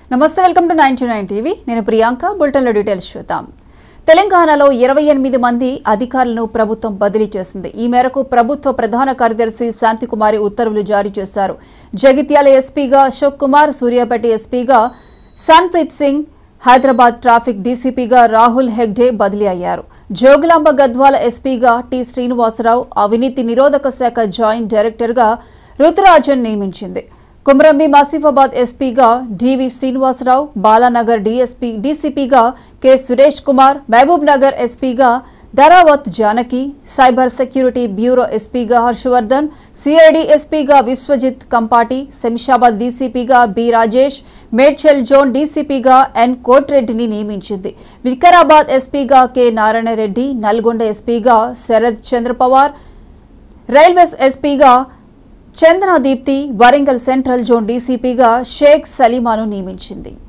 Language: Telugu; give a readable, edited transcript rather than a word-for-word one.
నమస్తే వెల్కమ్ టు 99 టీవీ నేను ప్రియాంక బులెటిన్ లో డీటెయిల్స్ చూద్దాం తెలంగాణలో 28 మంది అధికారులను ప్రభుత్వం బదిలీ చేసింది ఈ మేరకు ప్రభుత్వ ప్రధాన కార్యదర్శి శాంతికుమారి ఉత్తర్వులు జారీ చేశారు జగిత్యాల ఎస్పీగా అశోక్ కుమార్ సూర్యాపేట ఎస్పీగా సన్ప్రీత్ సింగ్ హైదరాబాద్ ట్రాఫిక్ డీసీపీగా రాహుల్ హెగ్డే బదిలీ అయ్యారు జోగులాంబ గద్వాల ఎస్పీగా టి శ్రీనివాసరావు అవినీతి నిరోధక శాఖ జాయింట్ డైరెక్టర్గా రుతురాజన్ నియమించింది కుమ్రంభీం ఆసిఫాబాద్ ఎస్పీగా డివి శ్రీనివాసరావు బాలానగర్ డీసీపీగా కె సురేష్ కుమార్ మహబూబ్ నగర్ ఎస్పీగా Dharavath Janaki cyber security bureau ఎస్పీగా హర్షవర్ధన్ సిఐడి ఎస్పీగా విశ్వజిత్ కంపాటి శంషాబాద్ డీసీపీగా బి రాజేష్ మేడ్చల్ జోన్ డీసీపీగా ఎన్ కోట్రెడ్డిని నియమించింది వికారాబాద్ ఎస్పీగా కె నారాయణ రెడ్డి నల్గొండ ఎస్పీగా శరద్ చంద్ర పవార్ రైల్వేస్ ఎస్పీగా చందన దీప్తి వరంగల్ సెంట్రల్ జోన్ డీసీపీగా షేక్ సలీమాను నియమించింది